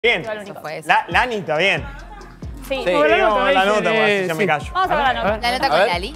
Bien. Lani está bien. Sí. Sí, vamos a ver la nota, porque ya me callo. Vamos a ver la nota. La nota con Lali.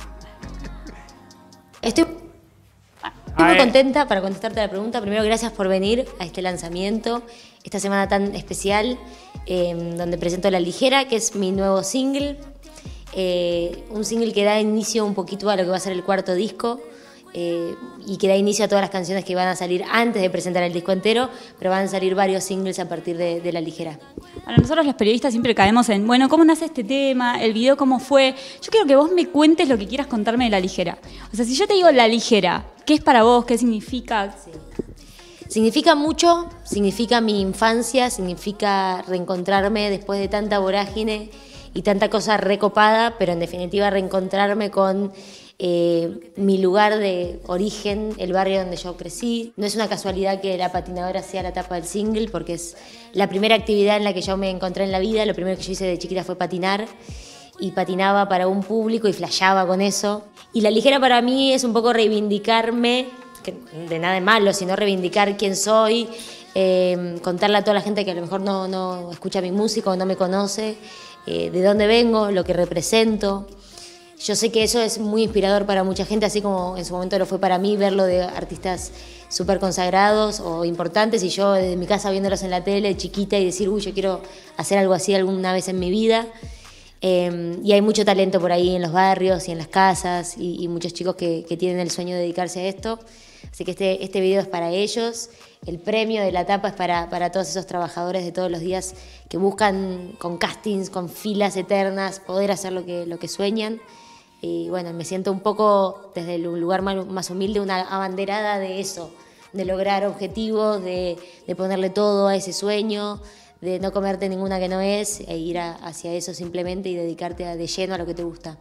Estoy muy contenta para contestarte la pregunta. Primero, gracias por venir a este lanzamiento, esta semana tan especial, donde presento La Ligera, que es mi nuevo single. Un single que da inicio un poquito a lo que va a ser el cuarto disco, y que da inicio a todas las canciones que van a salir antes de presentar el disco entero, pero van a salir varios singles a partir de La Ligera. Bueno, nosotros los periodistas siempre caemos en, bueno, ¿cómo nace este tema? ¿El video cómo fue? Yo quiero que vos me cuentes lo que quieras contarme de La Ligera. O sea, si yo te digo La Ligera, ¿qué es para vos? ¿Qué significa? Sí. Significa mucho, significa mi infancia, significa reencontrarme después de tanta vorágine y tanta cosa recopada, pero en definitiva reencontrarme con mi lugar de origen, el barrio donde yo crecí. No es una casualidad que La Patinadora sea la tapa del single, porque es la primera actividad en la que yo me encontré en la vida. Lo primero que yo hice de chiquita fue patinar, y patinaba para un público y flasheaba con eso. Y La Ligera para mí es un poco reivindicarme, de nada de malo, sino reivindicar quién soy, contarle a toda la gente que a lo mejor no escucha mi música o no me conoce, de dónde vengo, lo que represento. Yo sé que eso es muy inspirador para mucha gente, así como en su momento lo fue para mí verlo de artistas súper consagrados o importantes, y yo desde mi casa viéndolos en la tele, chiquita, y decir, uy, yo quiero hacer algo así alguna vez en mi vida. Y hay mucho talento por ahí en los barrios y en las casas, y muchos chicos que tienen el sueño de dedicarse a esto. Así que este video es para ellos. El premio de la tapa es para todos esos trabajadores de todos los días que buscan con castings, con filas eternas, poder hacer lo que sueñan. Y bueno, me siento un poco desde el lugar más humilde, una abanderada de eso, de lograr objetivos, de ponerle todo a ese sueño, de no comerte ninguna que no es, e ir hacia eso simplemente y dedicarte de lleno a lo que te gusta.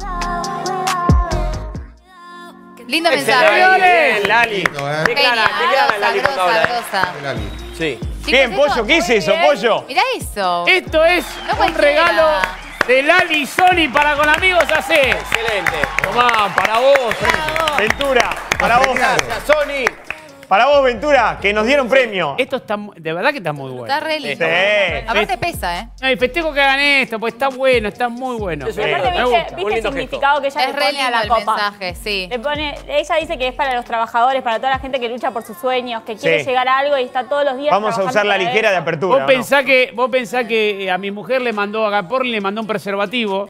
Lindo mensaje. Bien, Lali. Qué clara Lali cuando habla. Sí. Bien, Pollo, ¿qué es eso, Pollo? Mirá eso. Esto es un regalo de Lali y Sony para con amigos AC. Excelente. Tomá, para vos. Ventura, para vos. Gracias, Sony. Para vos, Ventura, que nos dieron premio. Esto está, de verdad que está muy bueno. Está re lindo. Sí. Aparte pesa, ¿eh? Ay, festejo que hagan esto, pues está bueno, está muy bueno. Sí, Aparte, me gusta. ¿viste el significado que ella Es le re pone lindo a la el copa? mensaje, sí. Ella dice que es para los trabajadores, para toda la gente que lucha por sus sueños, que quiere llegar a algo y está todos los días Vamos a usar La Ligera de apertura. Vos pensás que a mi mujer le mandó a Porni, le mandó un preservativo.